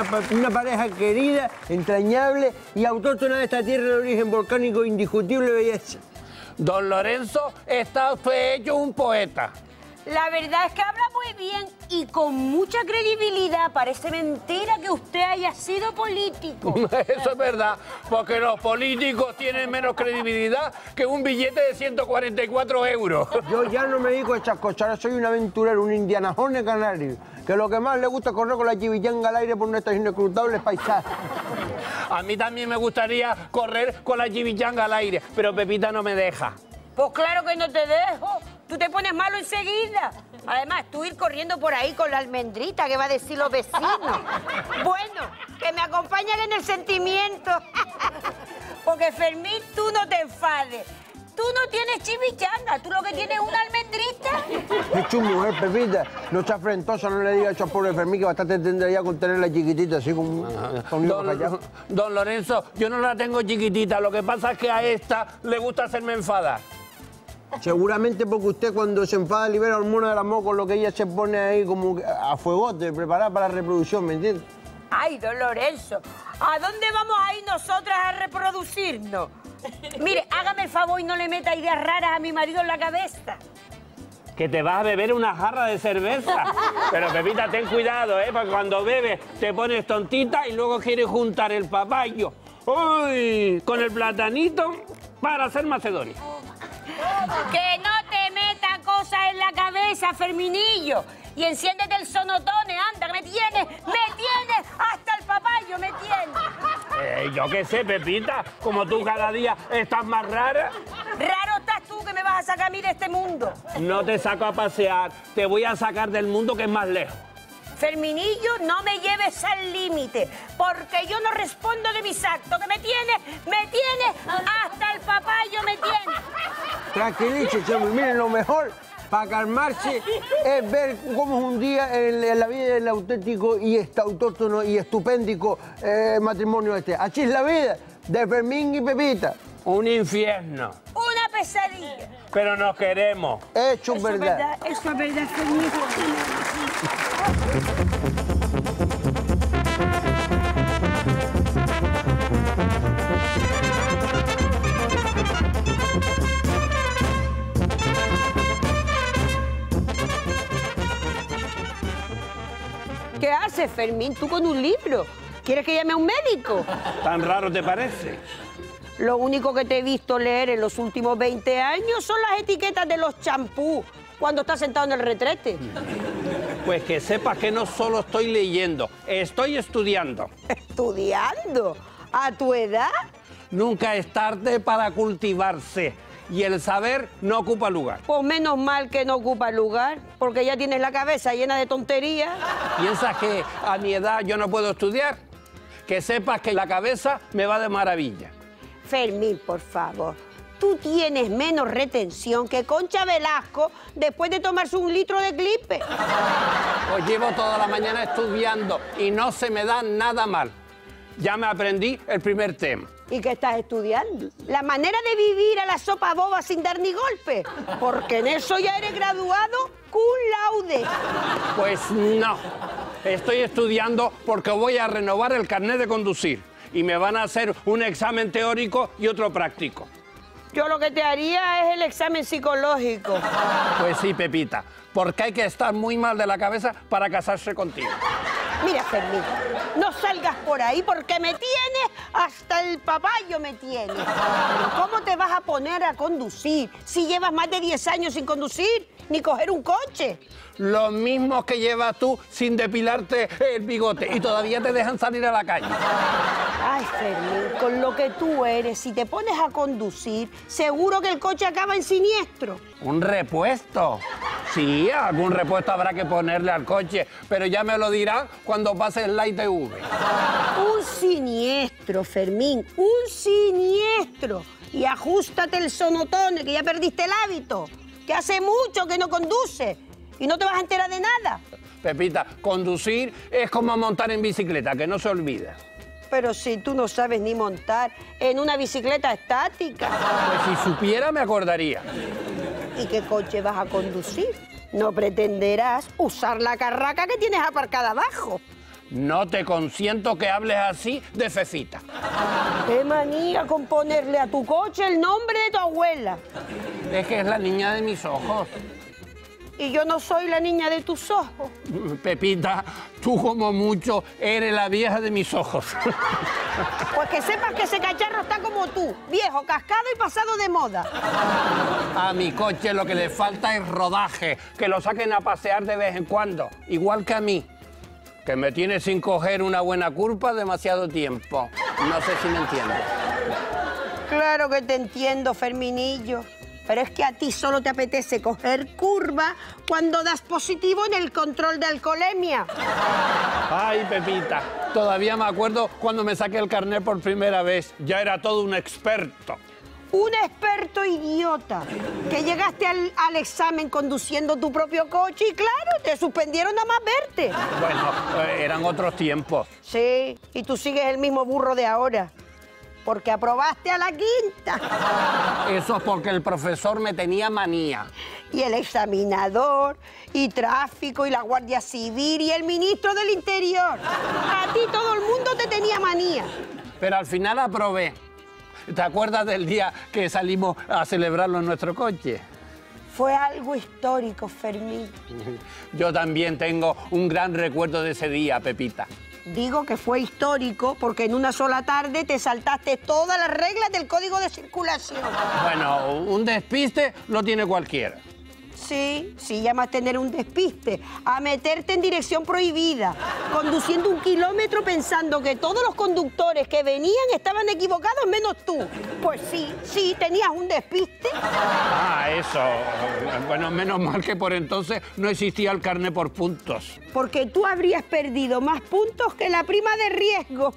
una pareja querida, entrañable y autóctona de esta tierra de origen volcánico, indiscutible belleza. Don Lorenzo, está usted hecho un poeta. La verdad es que habla muy bien y con mucha credibilidad. Parece mentira que usted haya sido político. Eso es verdad, porque los políticos tienen menos credibilidad que un billete de 144 euros. Yo ya no me dedico a estas cosas, ahora soy un aventurero, un indianajone canario, que lo que más le gusta es correr con la chivichanga al aire por nuestros inescrutables paisajes. A mí también me gustaría correr con la chivichanga al aire, pero Pepita no me deja. Pues claro que no te dejo. Tú te pones malo enseguida. Además, tú ir corriendo por ahí con la almendrita, ¿qué va a decir los vecinos? Bueno, que me acompañen en el sentimiento. Porque, Fermín, tú no te enfades. Tú no tienes chivichanga, tú lo que tienes es una almendrita. Es tu mujer, Pepita. No sea afrentosa, no le diga eso a pobre Fermín, que bastante tendría con tenerla chiquitita, así como Don Lorenzo, yo no la tengo chiquitita, lo que pasa es que a esta le gusta hacerme enfadar. Seguramente porque usted cuando se enfada libera hormonas del amor, con lo que ella se pone ahí como a fuegote, preparada para la reproducción, ¿me entiende? Ay, don Lorenzo, ¿a dónde vamos a ir nosotras a reproducirnos? Mire, hágame el favor y no le meta ideas raras a mi marido en la cabeza. Que te vas a beber una jarra de cerveza. Pero, Pepita, ten cuidado, porque cuando bebes te pones tontita y luego quieres juntar el papayo, uy, con el platanito para hacer Macedonia. Que no te meta cosas en la cabeza, Ferminillo. Y enciéndete el sonotone, anda, que me tienes hasta el papayo, me tienes. Yo qué sé, Pepita, como tú cada día estás más rara. Raro estás tú que me vas a sacar a mí de este mundo. No te saco a pasear, te voy a sacar del mundo que es más lejos. Ferminillo, no me lleves al límite, porque yo no respondo de mis actos, que me tienes, hasta el papayo me tienes. Tranquilícese, miren, lo mejor para calmarse es ver cómo es un día en la vida del auténtico y autóctono y estupéndico matrimonio este. Así es la vida de Fermín y Pepita. Un infierno. Una pesadilla. Pero nos queremos. Hecho verdad. Eso es verdad, Fermín. ¿Qué haces, Fermín? ¿Tú con un libro? ¿Quieres que llame a un médico? ¿Tan raro te parece? Lo único que te he visto leer en los últimos 20 años son las etiquetas de los champús cuando estás sentado en el retrete. Pues que sepas que no solo estoy leyendo, estoy estudiando. ¿Estudiando? ¿A tu edad? Nunca es tarde para cultivarse. Y el saber no ocupa lugar. Pues menos mal que no ocupa lugar, porque ya tienes la cabeza llena de tonterías. ¿Piensas que a mi edad yo no puedo estudiar? Que sepas que la cabeza me va de maravilla. Fermín, por favor, tú tienes menos retención que Concha Velasco después de tomarse 1 litro de Clipper. Pues llevo toda la mañana estudiando y no se me da nada mal. Ya me aprendí el primer tema. ¿Y qué estás estudiando? La manera de vivir a la sopa boba sin dar ni golpe. Porque en eso ya eres graduado cum laude. Pues no. Estoy estudiando porque voy a renovar el carnet de conducir. Y me van a hacer un examen teórico y otro práctico. Yo lo que te haría es el examen psicológico. Pues sí, Pepita. Porque hay que estar muy mal de la cabeza para casarse contigo. Mira, Fermín, no salgas por ahí porque me tienes hasta el papayo me tienes. ¿Cómo te vas a poner a conducir si llevas más de 10 años sin conducir ni coger un coche? Lo mismo que llevas tú sin depilarte el bigote y todavía te dejan salir a la calle. Ay, Fermín, con lo que tú eres, si te pones a conducir, seguro que el coche acaba en siniestro. ¿Un repuesto? Sí, algún repuesto habrá que ponerle al coche, pero ya me lo dirán cuando pase el la ITV. Un siniestro, Fermín, un siniestro. Y ajústate el sonotone, que ya perdiste el hábito, que hace mucho que no conduces y no te vas a enterar de nada. Pepita, conducir es como montar en bicicleta, que no se olvida. Pero si tú no sabes ni montar en una bicicleta estática. Pues si supiera me acordaría. ¿Y qué coche vas a conducir? No pretenderás usar la carraca que tienes aparcada abajo. No te consiento que hables así de Fefita. ¡Qué manía con ponerle a tu coche el nombre de tu abuela! Es que es la niña de mis ojos. Y yo no soy la niña de tus ojos. Pepita, tú como mucho eres la vieja de mis ojos. Pues que sepas que ese cacharro está como tú, viejo, cascado y pasado de moda. A mi coche lo que le falta es rodaje, que lo saquen a pasear de vez en cuando, igual que a mí, que me tiene sin coger una buena curva demasiado tiempo. No sé si me entiendes. Claro que te entiendo, Ferminillo. Pero es que a ti solo te apetece coger curva cuando das positivo en el control de alcoholemia. Ay, Pepita, todavía me acuerdo cuando me saqué el carnet por primera vez. Ya era todo un experto. Un experto idiota, que llegaste al examen conduciendo tu propio coche y claro, te suspendieron nada más verte. Bueno, eran otros tiempos. Sí, y tú sigues el mismo burro de ahora. Porque aprobaste a la quinta. Eso es porque el profesor me tenía manía. Y el examinador, y tráfico, y la Guardia Civil, y el ministro del Interior. A ti todo el mundo te tenía manía. Pero al final aprobé. ¿Te acuerdas del día que salimos a celebrarlo en nuestro coche? Fue algo histórico, Fermín. Yo también tengo un gran recuerdo de ese día, Pepita. Digo que fue histórico porque en una sola tarde te saltaste todas las reglas del Código de Circulación. Bueno, un despiste lo tiene cualquiera. Sí, sí llamas tener un despiste, a meterte en dirección prohibida, conduciendo 1 kilómetro pensando que todos los conductores que venían estaban equivocados menos tú. Pues sí, tenías un despiste. Ah, eso. Bueno, menos mal que por entonces no existía el carné por puntos. Porque tú habrías perdido más puntos que la prima de riesgo.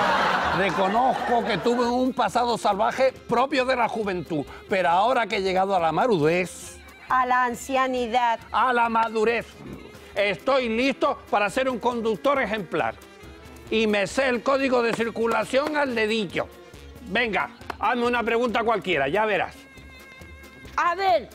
Reconozco que tuve un pasado salvaje propio de la juventud, pero ahora que he llegado a la madurez... A la ancianidad. A la madurez. Estoy listo para ser un conductor ejemplar. Y me sé el código de circulación al dedillo. Venga, hazme una pregunta cualquiera, ya verás. A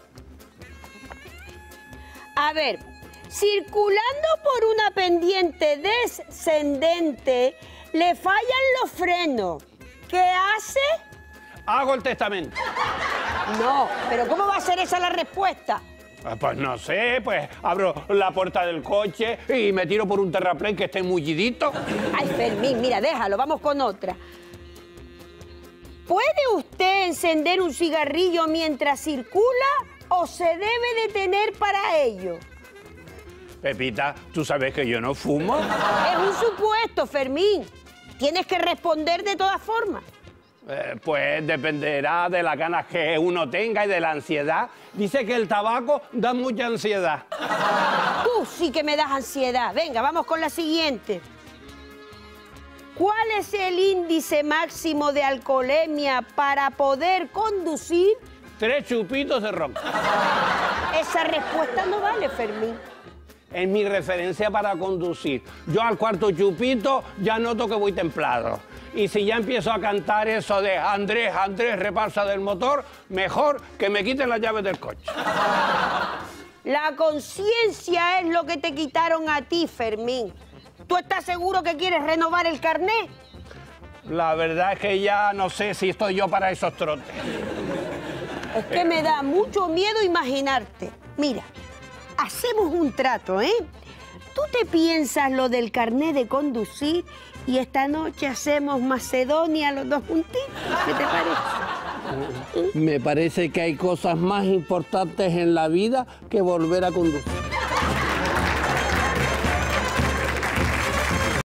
ver, circulando por una pendiente descendente, le fallan los frenos. ¿Qué hace? Hago el testamento. No, pero ¿cómo va a ser esa la respuesta? Pues no sé, pues abro la puerta del coche y me tiro por un terraplén que esté mullidito. Ay, Fermín, mira, déjalo, vamos con otra. ¿Puede usted encender un cigarrillo mientras circula o se debe detener para ello? Pepita, ¿tú sabes que yo no fumo? Es un supuesto, Fermín. Tienes que responder de todas formas. Pues dependerá de las ganas que uno tenga y de la ansiedad. Dice que el tabaco da mucha ansiedad. Tú sí que me das ansiedad. Venga, vamos con la siguiente. ¿Cuál es el índice máximo de alcoholemia para poder conducir? 3 chupitos de ron. Esa respuesta no vale, Fermín. Es mi referencia para conducir. Yo al 4.º chupito ya noto que voy templado. Y si ya empiezo a cantar eso de Andrés, Andrés, repasa del motor, mejor que me quiten las llaves del coche. La conciencia es lo que te quitaron a ti, Fermín. ¿Tú estás seguro que quieres renovar el carné? La verdad es que ya no sé si estoy yo para esos trotes. Es que me da mucho miedo imaginarte. Mira, hacemos un trato, ¿eh? Tú te piensas lo del carné de conducir y esta noche hacemos Macedonia los dos juntitos. ¿Qué te parece? Me parece que hay cosas más importantes en la vida que volver a conducir.